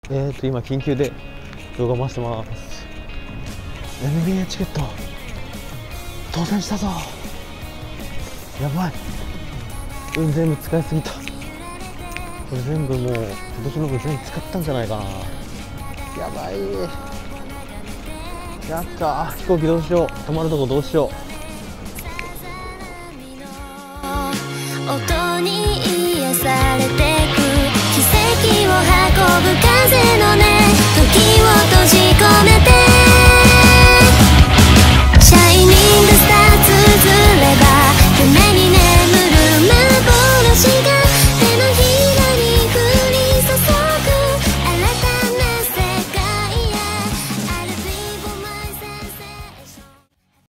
今緊急で動画回してます。 NBA チケット当選したぞ。やばい、運全部使いすぎた。これ全部もう今年の分全部使ったんじゃないかな。やばい、やった。飛行機どうしよう、泊まるとこどうしよう。 音に癒されてく奇跡を運ぶ風の音